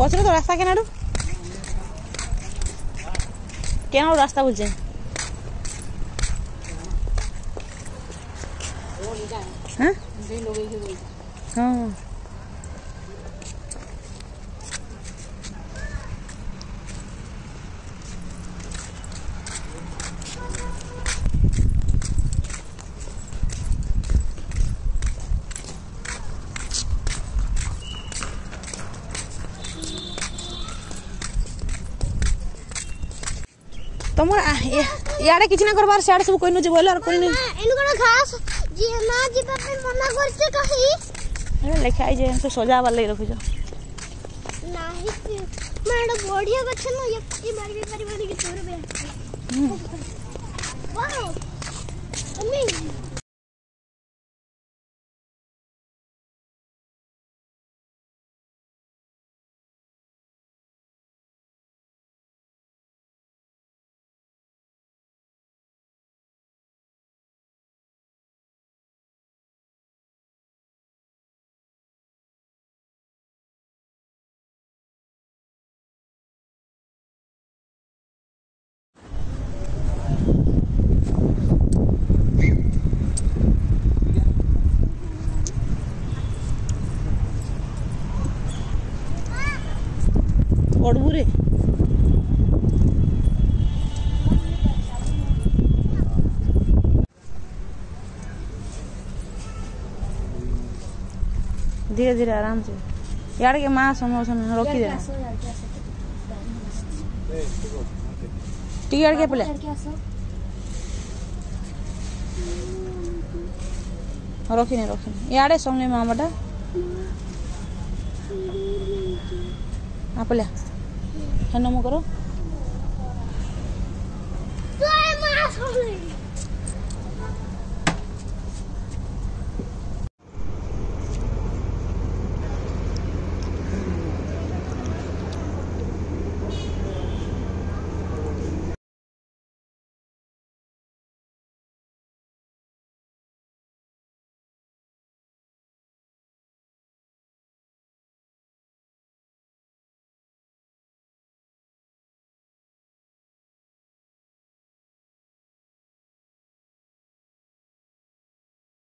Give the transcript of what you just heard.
पछरे तो रास्ता केनाडू केनाडू रास्ता बोलछे हां हां तुम याडे किछ ना करबार सियाडे सब कोइनो जे बोले और कोइनो एनु कोन खास जी ना जी पे मना करछे कही अरे लिखाई जे हमसे सजावा ले रखिजो नाही माडो बढ़िया गछ न ये बारी बारी के तोर बे वाओ अम्मी ओडबुरे धीरे धीरे आराम से यार के मां समोसन रोकी दे टी यार के पले रोकी नहीं यारे सामने मां बटा आपले है नमो करो